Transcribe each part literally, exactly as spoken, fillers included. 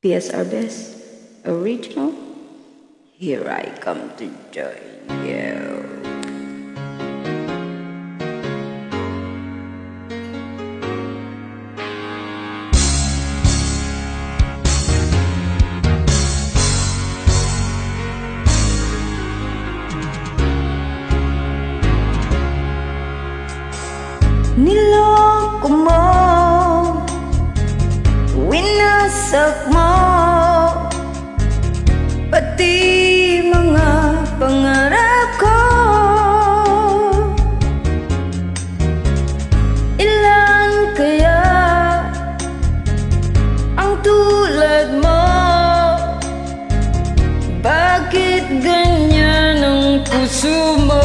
P S R Best Original. Here I come to join you. Niloko mo, winasak mo, pati mga pangarap ko. Ilan kaya ang tulad mo? Bakit ganyan ang puso mo?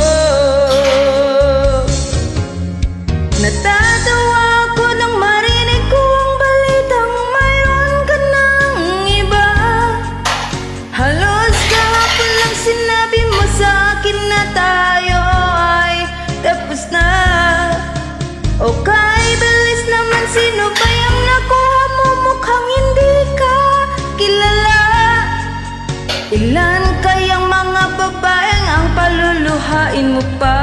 Natatawa ako nang marinig ko ang balitang mayroon ka ng iba. Halos kahapon lang sinabi mo sa akin na tayo ay tapos na. Okay, bilis naman, sino ba yung nakuha mo? Mukhang hindi ka kilala. Ilan kayang mga babaeng ang paluluhain mo pa?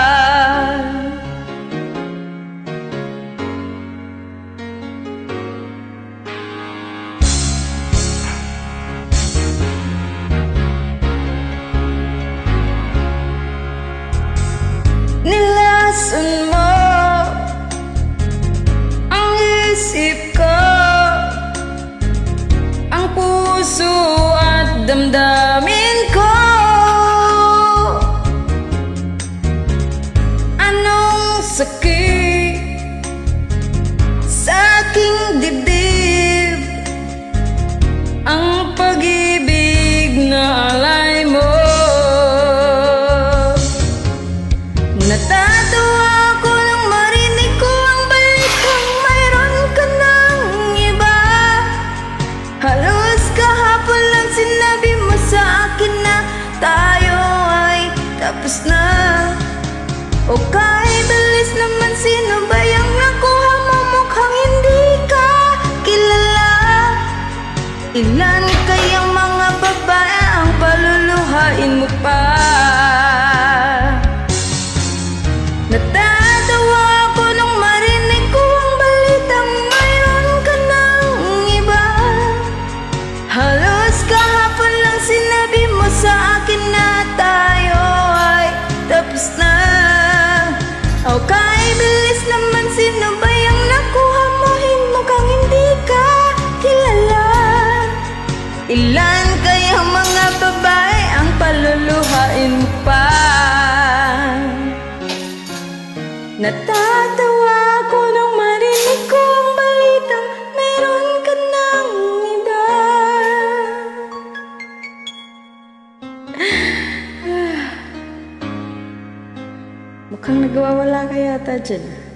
Nilason mo ang isip ko, ang puso at damdamin ko. Anong sakit sa aking dibdib, ang pag-ibig na alay mo. Natatawa ako nang marinig ko ang balitang mayroon ka ng iba. Halos kahapon lang sinabi mo sa akin na tayo ay tapos na. Okay, bilis naman, sino ba yung nakuha mo? Mukhang hindi ka kilala. Ilan kayang mga babae ang paluluhain mo pa? Natatawa ako nung marinig ko ang balitang mayroon ka ng iba. Halos kahapon lang sinabi mo sa akin na tayo ay tapos na. Okay, bilis naman, sino ba yung nakuha mo? Mukhang hindi ka kilala. Ilan kayang mga babae ang paluluhain mo pa? Natatawa ako nung marinig ko ang balitang meron ka ng iba. Mukhang nagwawala ka yata dyan.